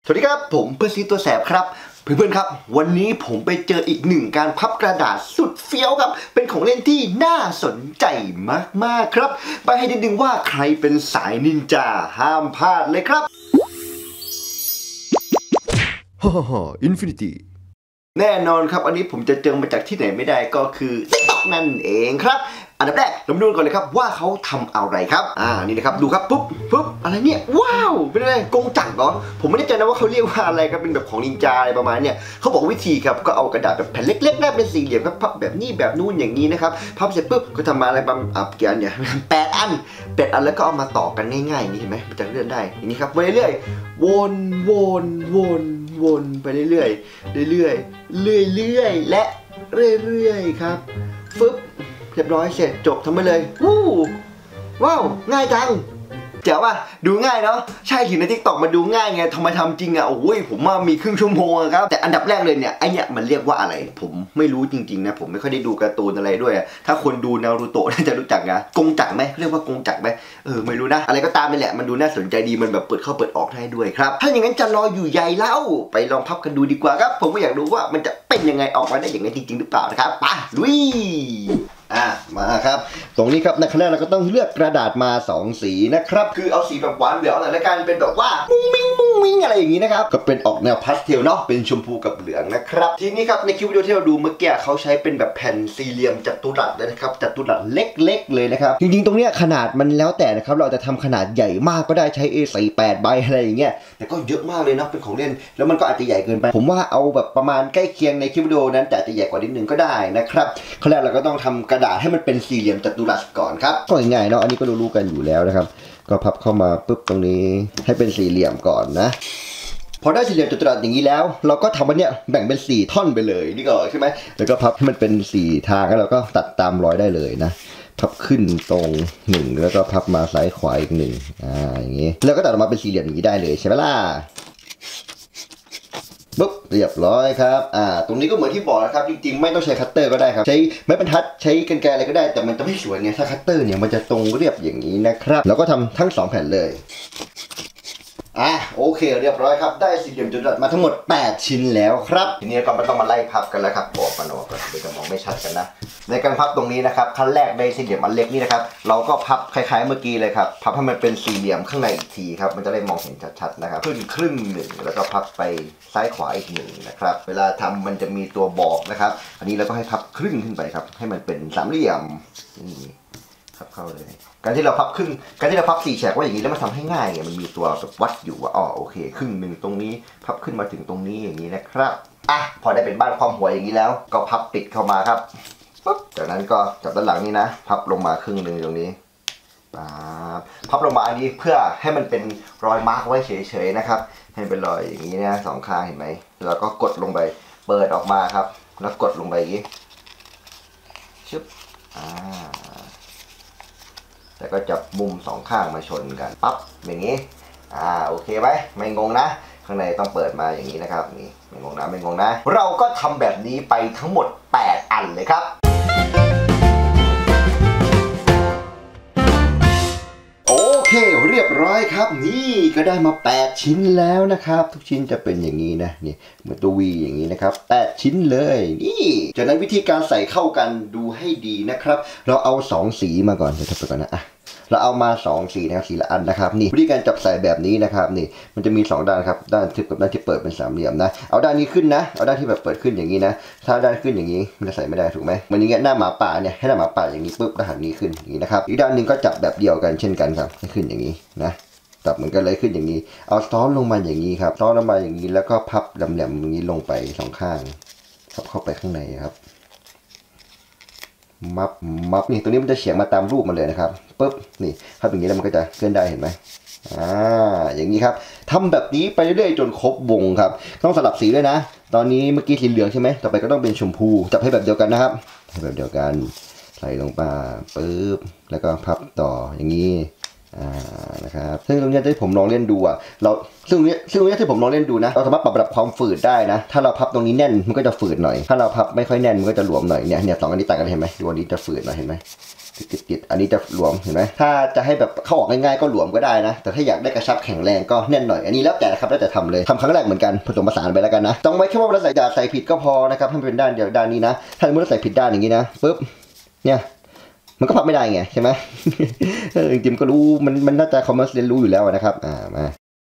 สวัสดีครับผมเพื่อนซีตัวแสบครับเพื่อนๆครับวันนี้ผมไปเจออีกหนึ่งการพับกระดาษสุดเฟี้ยวครับเป็นของเล่นที่น่าสนใจมากๆครับไปให้นิดนึงว่าใครเป็นสายนินจาห้ามพลาดเลยครับฮ่าฮ่าอินฟินิตี้แน่นอนครับอันนี้ผมจะเจอมาจากที่ไหนไม่ได้ก็คือ TikTok นั่นเองครับอันดับแรกเรามาดูก่อนเลยครับว่าเขาทำอะไรครับนี่นะครับดูครับปุ๊บอะไรเนี่ยว้าวเป็นอะไรกงจักรเหรอผมไม่แน่ใจนะว่าเขาเรียกว่าอะไรครับเป็นแบบของนินจาอะไรประมาณเนี่ยเขาบอกวิธีครับก็เอากระดาษแบบแผ่นเล็กๆแนบเป็นสี่เหลี่ยมครับพับแบบนี้แบบนู้นอย่างนี้นะครับพับเสร็จปุ๊บก็ทำมาอะไรประมาณเกี่ยวเนี่ย8 อันแล้วก็เอามาต่อกันง่ายๆนี่เห็นไหมมันจะเลื่อนได้อย่างนี้ครับไปเรื่อยๆวนไปเรื่อยๆและเรื่อยๆครับฟึบเรียบร้อยเสร็จจบทำไปเลยว้าวง่ายจังเจ๋วป่ะดูง่ายเนาะใช่ถึงใน TikTok มาดูง่ายไงทำไมทำจริงโอ้ยผมว่ามีครึ่งชั่วโมงครับแต่อันดับแรกเลยเนี่ยไอเนี่ยมันเรียกว่าอะไรผมไม่รู้จริงๆนะผมไม่ค่อยได้ดูการ์ตูนอะไรด้วยถ้าคนดูนารูโตะน่าจะรู้จักนะกงจักรไหมเรียกว่ากงจักรไหมไม่รู้นะอะไรก็ตามนี่แหละมันดูน่าสนใจดีมันแบบเปิดเข้าเปิดออกได้ด้วยครับถ้าอย่างนั้นจะรออยู่ใหญ่แล้วไปลองพับกันดูดีกว่าครับผมก็อยากรู้ว่ามันจะเป็นยังไงออกมาได้อย่างไรจริงๆหรือเปล่านะครับไปลุยมาครับตรงนี้ครับในขั้นแรกเราก็ต้องเลือกกระดาษมา2สีนะครับคือเอาสีแบบหวานเหลืองหน่อยละกันเป็นแบบว่ามุ้งมิ้งอะไรอย่างนี้นะครับก็เป็นออกแนวพาสเทลเนาะเป็นชมพูกับเหลืองนะครับทีนี้ครับในคลิปวิดีโอที่เราดูเมื่อกี้เขาใช้เป็นแบบแผ่นสี่เหลี่ยมจัตุรัสเลยนะครับจัตุรัสเล็กๆเลยนะครับจริงๆตรงเนี้ยขนาดมันแล้วแต่นะครับเราจะทำขนาดใหญ่มากก็ได้ใช้ A48 ใบอะไรอย่างเงี้ยแต่ก็เยอะมากเลยนะเป็นของเล่นแล้วมันก็อาจจะใหญ่เกินไปผมว่าเอาแบบประมาณใกล้เคียงในคลิปวิดีโอนั้นแต่อาจจะใหญ่กว่านิดนึงก็ได้นะครับขั้นแรกเราก็ต้องทำกระดาษให้มันเป็นสี่เหลี่ยมจัตุรัสก่อนครับก็ง่ายๆเนาะอันนี้ก็รู้ๆกันอยู่แล้วนะครับก็พับเข้ามาปุ๊บตรงนี้ให้เป็นสี่เหลี่ยมก่อนนะพอได้สี่เหลี่ยมจัตุรัสอย่างนี้แล้วเราก็ทำมันเนี้ยแบ่งเป็น4ท่อนไปเลยนี่ก่อนใช่ไหมแล้วก็พับให้มันเป็น4ทางแล้วเราก็ตัดตามรอยได้เลยนะพับขึ้นตรง1แล้วก็พับมาซ้ายขวาอีก1อย่างนี้แล้วก็ตัดออกมาเป็นสี่เหลี่ยมอย่างนี้ได้เลยใช่ไหมล่ะปุ๊บเรียบร้อยครับตรงนี้ก็เหมือนที่บอกนะครับจริงๆไม่ต้องใช้คัตเตอร์ก็ได้ครับใช้ไม้บรรทัดใช้กรรไกรอะไรก็ได้แต่มันจะไม่สวยไงถ้าคัตเตอร์เนี่ยมันจะตรงเรียบอย่างนี้นะครับแล้วก็ทำทั้ง2แผ่นเลยโอเคเรียบร้อยครับได้สี่เหลี่ยมจัตุรัสมาทั้งหมด8ชิ้นแล้วครับทีนี้ก็ไม่ต้องมาไล่พับกันแล้วครับออกกันเดี๋ยวจะมองไม่ชัดกันนะในการพับตรงนี้นะครับขั้นแรกได้สี่เหลี่ยมอันเล็กนี่นะครับเราก็พับคล้ายๆเมื่อกี้เลยครับพับให้มันเป็นสี่เหลี่ยมข้างในอีกทีครับมันจะได้มองเห็นชัดๆนะครับขึ้นครึ่ง1แล้วก็พับไปซ้ายขวาอีก1นะครับเวลาทำมันจะมีตัวบอกนะครับอันนี้เราก็ให้พับครึ่งขึ้นไปครับให้มันเป็นสามเหลี่ยมนี่พับเข้าเลยการที่เราพับครึ่งการที่เราพับ4แฉกว่าอย่างนี้แล้วมันทำให้ง่ายไงมันมีตัวแบบวัดอยู่ว่าโอเคครึ่ง1ตรงนี้พับขึ้นมาถึงตรงนี้อย่างนี้นะครับพอได้เป็นบ้านความหัวอย่างนี้แล้วก็พับติดเข้ามาครับปุ๊บจากนั้นก็จับด้านหลังนี้นะพับลงมาครึ่ง1ตรงนี้พับลงมาอันนี้เพื่อให้มันเป็นรอยมาร์กไว้เฉยๆนะครับให้เป็นรอยอย่างนี้นะ2ข้างเห็นไหมแล้วก็กดลงไปเปิดออกมาครับแล้วกดลงไปอย่างนี้ชึบแล้วก็จับมุม2ข้างมาชนกันปั๊บอย่างนี้โอเคไหมไม่งงนะข้างในต้องเปิดมาอย่างนี้นะครับนี่ไม่งงนะเราก็ทำแบบนี้ไปทั้งหมด8อันเลยครับโอเคเรียบร้อยครับนี่ก็ได้มา8ชิ้นแล้วนะครับทุกชิ้นจะเป็นอย่างนี้นะนี่เหมือนตัววีอย่างนี้นะครับ8ชิ้นเลยนี่จากนั้นวิธีการใส่เข้ากันดูให้ดีนะครับเราเอา2สีมาก่อนเดี๋ยวทำไปก่อนนะเราเอามา2สีนะครับสีละอันนะครับนี่วิธีการจับใส่แบบนี้นะครับนี่มันจะมี2ด้านครับด้านทึบกับด้านที่เปิดเป็นสามเหลี่ยมนะเอาด้านนี้ขึ้นนะเอาด้านที่แบบเปิดขึ้นอย่างนี้นะถ้าด้านขึ้นอย่างนี้มันจะใส่ไม่ได้ถูกไหมมันอย่างเงี้ยหน้าหมาป่าเนี่ยให้หน้าหมาป่าอย่างนี้ปุ๊บด้านนี้ขึ้นอย่างนี้นะครับอีกด้านนึงก็จับแบบเดียวกันเช่นกันครับให้ขึ้นอย่างนี้นะจับเหมือนกันเลยขึ้นอย่างนี้เอาซ้อนลงมาอย่างนี้ครับซ้อนลงมาอย่างนี้แล้วก็พับแหลมๆอย่างนี้ลงไป2ข้างพับเข้าไปข้างในครับมับนี่ตัวนี้มันจะเฉียงมาตามรูปมาเลยนะครับปุ๊บนี่ถ้าอย่างนี้แล้วมันก็จะเคลื่อนได้เห็นไหมอย่างนี้ครับทำแบบนี้ไปเรื่อยๆจนครบวงครับต้องสลับสีด้วยนะตอนนี้เมื่อกี้สีเหลืองใช่ไหมต่อไปก็ต้องเป็นชมพูจับให้แบบเดียวกันนะครับให้แบบเดียวกันใส่ลงไปปุ๊บแล้วก็พับต่ออย่างนี้นะครับซึ่งตรงนี้ที่ผมลองเล่นดูซึ่งตรงนี้ที่ผมลองเล่นดูนะเราสามารถปรับระดับความฝืดได้นะถ้าเราพับตรงนี้แน่นมันก็จะฝืดหน่อยถ้าเราพับไม่ค่อยแน่นมันก็จะหลวมหน่อยเนี่ยสองอันนี้ต่างกันเห็นไหมดูอันนี้จะฝืดหน่อยเห็นไหมติดอันนี้จะหลวมเห็นไหมถ้าจะให้แบบเข้าออกง่ายๆก็หลวมก็ได้นะแต่ถ้าอยากได้กระชับแข็งแรงก็แน่นหน่อยอันนี้แล้วแต่นะครับแล้วแต่ทำเลยทำครั้งแรกเหมือนกันผสมผสานไปแล้วกันนะต้องไว้แค่ว่าเราใส่ผิดก็พอนะครับให้มันเป็นด้านเดียวด้านนี้นะถ้าสมมติเราใส่ผิดด้านอย่างนี้นะปุ๊บเนี่ยมันก็พับไม่ได้ไงใช่ไหมจริงๆก็รู้มันน่าจะคอมเมอร์เรียนรู้อยู่แล้วนะครับมา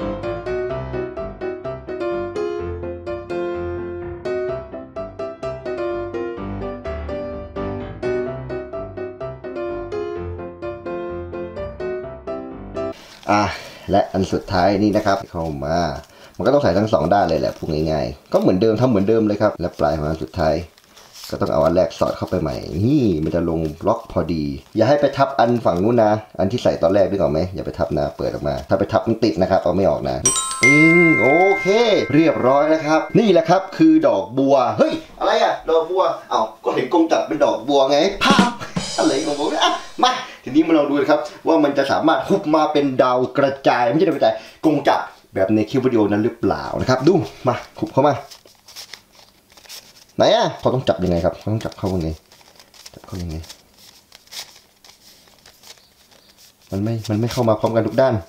และอันสุดท้ายนี่นะครับเข้ามามันก็ต้องใส่ทั้ง2ด้านเลยแหละพูดง่ายๆก็เหมือนเดิมทำเหมือนเดิมเลยครับและปลายของอันสุดท้ายก็ต้องเอาอันแรกสอดเข้าไปใหม่นี่มันจะลงบล็อกพอดีอย่าให้ไปทับอันฝั่งนู้นนะอันที่ใส่ตอนแรกนึกออกไหมอย่าไปทับนะเปิดออกมาถ้าไปทับมันติดนะครับเอาไม่ออกนะโอเคเรียบร้อยแล้วครับนี่แหละครับคือดอกบัวเฮ้ยอะไรอะดอกบัวก็เห็นกงจักรเป็นดอกบัวไงภาพอะไรของผมมาทีนี้มาลองดูนะครับว่ามันจะสามารถหุบมาเป็นดาวกระจายไม่ใช่ดาวกระจายกงจักรแบบในคลิปวิดีโอนั้นหรือเปล่านะครับดูมาหุบเข้ามาไหนเขาต้องจับยังไงครับเขาต้องจับเข้ายังไงมันไม่เข้ามาพร้อมกันทุกด้าน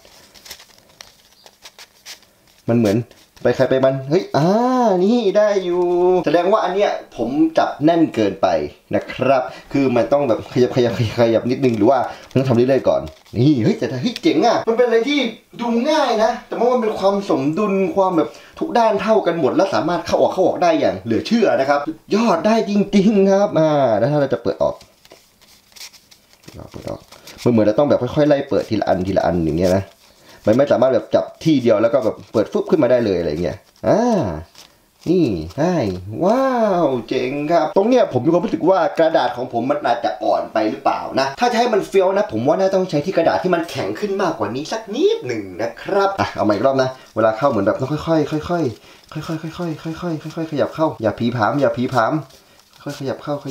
มันเหมือนไปใครไปมันเฮ้ยนี่ได้อยู่แสดงว่าอันเนี้ยผมจับแน่นเกินไปนะครับคือมันต้องแบบขยับนิดนึงหรือว่ามันต้องทำเรื่อยๆก่อนนี่เฮ้ยแต่เฮ้ยเจ๋งมันเป็นอะไรที่ดูง่ายนะแต่ว่ามันเป็นความสมดุลความแบบทุกด้านเท่ากันหมดแล้วสามารถเข้าออกได้อย่างเหลือเชื่อนะครับยอดได้จริงๆครับแล้วถ้าเราจะเปิดออกมันเหมือนเราต้องแบบค่อยๆไล่เปิดทีละอันอย่างเงี้ยนะมันไม่สามารถแบบจับที่เดียวแล้วก็แบบเปิดฟึบขึ้นมาได้เลยอะไรเงี้ยนี่ได้ว้าวเจ๋งครับตรงเนี้ยผมมีความรู้สึกว่ากระดาษของผมมันอาจจะอ่อนไปหรือเปล่านะถ้าจะให้มันเฟี้ยวนะผมว่าน่าต้องใช้ที่กระดาษที่มันแข็งขึ้นมากกว่านี้สักนิดหนึ่งนะครับเอาใหม่อีกรอบนะเวลาเข้าเหมือนแบบต้องค่อยๆขยับเข้าอย่าผีผามค่อยขยับเข้า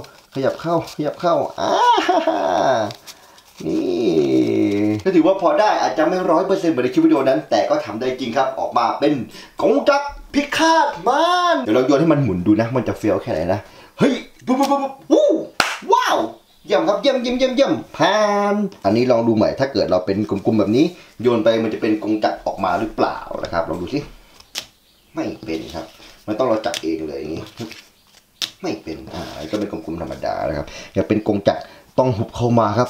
นี่ก็ถือว่าพอได้อาจจะไม่100%เหมือนในคลิปวิดีโอนั้นแต่ก็ทำได้จริงครับออกมาเป็นกงจักรพิฆาตมารเดี๋ยวเราโยนให้มันหมุนดูนะมันจะเฟี้ยวแค่ไหนนะเฮ้ยปุ๊บว้าวเยี่ยมครับเยี่ยมผ่านอันนี้ลองดูใหม่ถ้าเกิดเราเป็นกลมๆแบบนี้โยนไปมันจะเป็นกงจักรออกมาหรือเปล่านะครับลองดูสิไม่เป็นครับมันต้องเราจับเองเลยอย่างนี้ไม่เป็นก็เป็นกลมๆธรรมดานะครับอย่าเป็นกงจักรต้องหุบเข้ามาครับ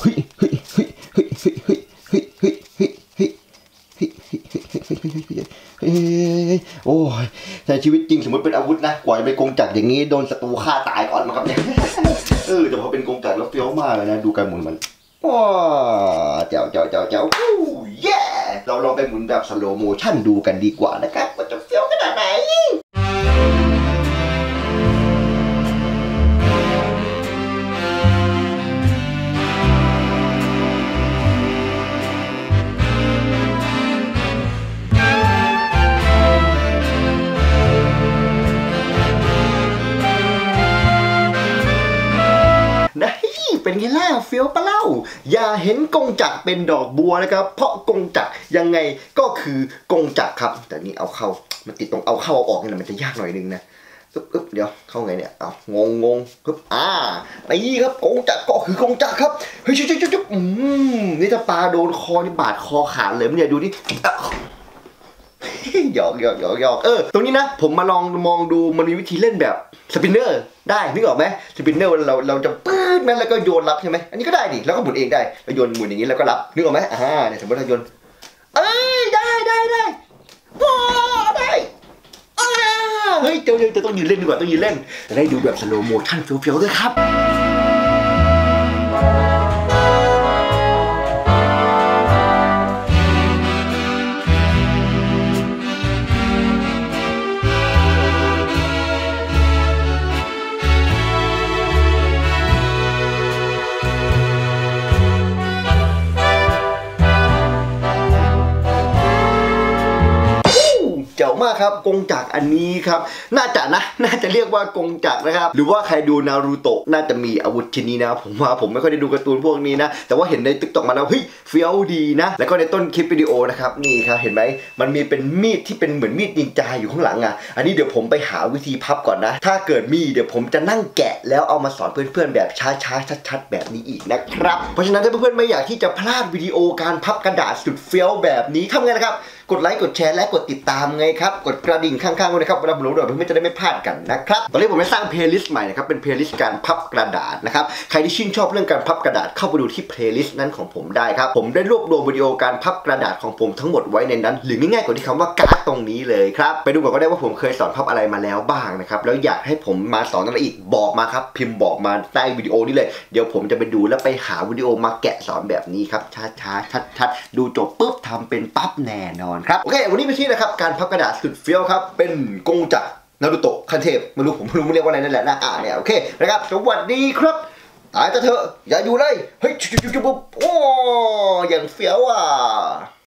โอ้ยในชีวิตจริงสมมติเป็นอาวุธนะกว่าจะเป็นกงจักรอย่างนี้โดนศัตรูฆ่าตายก่อนมาครับเนี่ยแต่พอเป็นกงจักรแล้วเฟี้ยวมากเลยนะดูการหมุนมันว้าเจ้าเย้เราลองไปหมุนแบบสโลโมชั่นดูกันดีกว่านะครับว่าจะเฟี้ยวขนาดไหนเป็นไงล่ะเฟี้ยวปะเล่าอย่าเห็นกงจักรเป็นดอกบัวนะครับเพราะกงจักรยังไงก็คือกงจักรครับแต่นี่เอาเข้ามันติดตรงเอาเข้าออกนี่แหละมันจะยากหน่อยนึงนะเดี๋ยวเข้าไงเนี่ยงงนี่ครับกงจักรก็คือกงจักรครับเฮ้ยจุ๊บนี่ถ้าปลาโดนคอนี่บาดคอขาดเลยมันเนี่ยดูนี่หยอกตรงนี้นะผมมาลองมองดูมันมีวิธีเล่นแบบสปินเนอร์ได้นึกออกไหมสปินเนอร์เราจะปื๊ดนั่นแล้วก็โยนรับใช่ไหมอันนี้ก็ได้ดิแล้วก็หมุนเองได้เราโยนหมุนอย่างนี้แล้วก็รับนึกออกไหมเนี่ยสมมติเราโยนได้ว้าวได้เฮ้ยจะต้องยืนเล่นดีกว่าต้องยืนเล่นจะได้ดูแบบสโลโมชั่นเฟี้ยวๆด้วยครับมากครับกงจักรอันนี้ครับน่าจะเรียกว่ากงจักรนะครับหรือว่าใครดูนารูโตะน่าจะมีอาวุธชิ้นนี้นะผมว่าผมไม่ค่อยได้ดูการ์ตูนพวกนี้นะแต่ว่าเห็นในติ๊กต็อกมาแล้วเฮ้ยเฟี้ยวดีนะแล้วก็ในต้นคลิปวิดีโอนะครับนี่ครับเห็นไหมมันมีเป็นมีดที่เป็นเหมือนมีดนินจาอยู่ข้างหลังอ่ะอันนี้เดี๋ยวผมไปหาวิธีพับก่อนนะถ้าเกิดมีเดี๋ยวผมจะนั่งแกะแล้วเอามาสอนเพื่อนๆแบบช้าๆชัดๆแบบนี้อีกนะครับเพราะฉะนั้นถ้าเพื่อนๆไม่อยากที่จะพลาดวิดีโอการพับกระดาษสุดเฟี้ยวแบบนี้ทำไงนะครับกดไลค์กดแชร์และกดติดตามไงครับกดกระดิ่งข้างๆด้วยนะครับเวลาผมลงวิดีโอเพื่อนๆจะได้ไม่พลาดกันนะครับตอนนี้ผมได้สร้างเพลย์ลิสต์ใหม่นะครับเป็นเพลย์ลิสต์การพับกระดาษนะครับใครที่ชื่นชอบเรื่องการพับกระดาษเข้าไปดูที่เพลย์ลิสต์นั้นของผมได้ครับผมได้รวบรวมวิดีโอการพับกระดาษของผมทั้งหมดไว้ในนั้นหรือง่ายๆกว่าที่คำว่าการ์ดตรงนี้เลยครับไปดูก่อนก็ได้ว่าผมเคยสอนพับอะไรมาแล้วบ้างนะครับแล้วอยากให้ผมมาสอนอะไรอีกบอกมาครับพิมพ์บอกมาใต้วิดีโอนี้เลยเดี๋ยวผมจะไปดูแล้วไปหาวิดีโอมาแกะสอนแบบนี้ครับช้าๆชัดๆดูจบปุ๊บทำเป็นปั๊บแน่นอนครับโอเควันนี้เป็นที่นะครับการพับกระดาษสุดเฟี้ยวครับเป็นกงจักรนารูโตะขั้นเทพไม่รู้ผมไม่รู้เรียกว่าอะไรนั่นแหละนะเนี่ยโอเคนะครับสวัสดีครับตายเถอะอย่าอยู่เลยเฮ้ยจุ๊บโอ้อย่างเฟี้ยวอ่ะ